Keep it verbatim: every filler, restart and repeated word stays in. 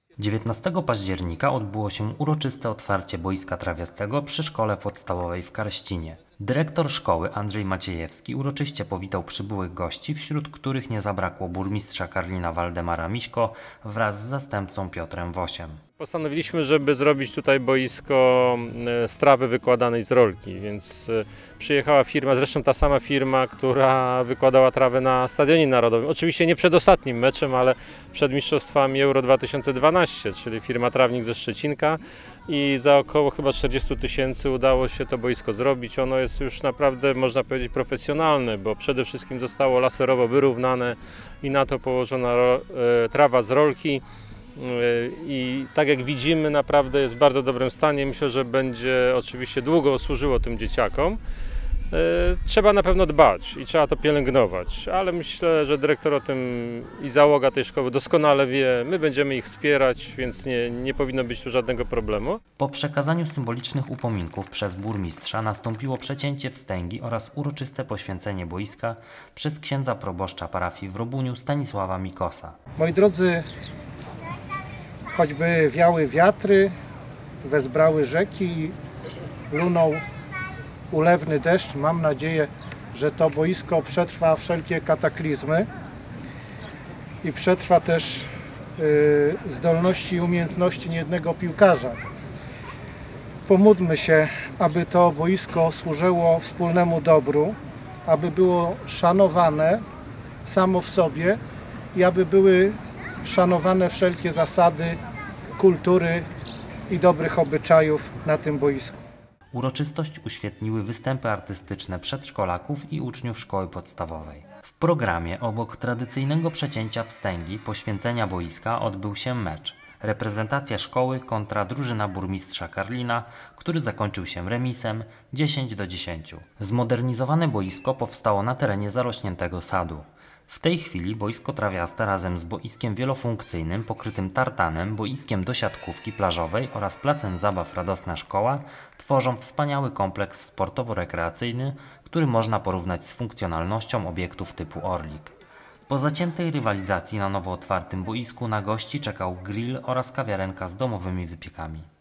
dziewiętnastego października odbyło się uroczyste otwarcie boiska trawiastego przy szkole podstawowej w Karścinie. Dyrektor szkoły Andrzej Maciejewski uroczyście powitał przybyłych gości, wśród których nie zabrakło burmistrza Karlina Waldemara Miśko wraz z zastępcą Piotrem Wosiem. Postanowiliśmy, żeby zrobić tutaj boisko z trawy wykładanej z rolki, więc przyjechała firma, zresztą ta sama firma, która wykładała trawę na Stadionie Narodowym. Oczywiście nie przed ostatnim meczem, ale przed mistrzostwami Euro dwa tysiące dwanaście, czyli firma Trawnik ze Szczecinka, i za około chyba czterdzieści tysięcy udało się to boisko zrobić. Ono jest już naprawdę, można powiedzieć, profesjonalne, bo przede wszystkim zostało laserowo wyrównane i na to położona trawa z rolki. I tak jak widzimy, naprawdę jest w bardzo dobrym stanie. Myślę, że będzie oczywiście długo służyło tym dzieciakom. Trzeba na pewno dbać i trzeba to pielęgnować, ale myślę, że dyrektor o tym i załoga tej szkoły doskonale wie. My będziemy ich wspierać, więc nie, nie powinno być tu żadnego problemu. Po przekazaniu symbolicznych upominków przez burmistrza nastąpiło przecięcie wstęgi oraz uroczyste poświęcenie boiska przez księdza proboszcza parafii w Robuniu Stanisława Mikosa. Moi drodzy, choćby wiały wiatry, wezbrały rzeki, lunął ulewny deszcz, mam nadzieję, że to boisko przetrwa wszelkie kataklizmy i przetrwa też yy, zdolności i umiejętności niejednego piłkarza. Pomódlmy się, aby to boisko służyło wspólnemu dobru, aby było szanowane samo w sobie i aby były szanowane wszelkie zasady kultury i dobrych obyczajów na tym boisku. Uroczystość uświetniły występy artystyczne przedszkolaków i uczniów szkoły podstawowej. W programie obok tradycyjnego przecięcia wstęgi poświęcenia boiska odbył się mecz. Reprezentacja szkoły kontra drużyna burmistrza Karlina, który zakończył się remisem dziesięć do dziesięciu. Zmodernizowane boisko powstało na terenie zarośniętego sadu. W tej chwili boisko trawiaste razem z boiskiem wielofunkcyjnym pokrytym tartanem, boiskiem do siatkówki plażowej oraz placem zabaw Radosna Szkoła tworzą wspaniały kompleks sportowo-rekreacyjny, który można porównać z funkcjonalnością obiektów typu Orlik. Po zaciętej rywalizacji na nowo otwartym boisku na gości czekał grill oraz kawiarenka z domowymi wypiekami.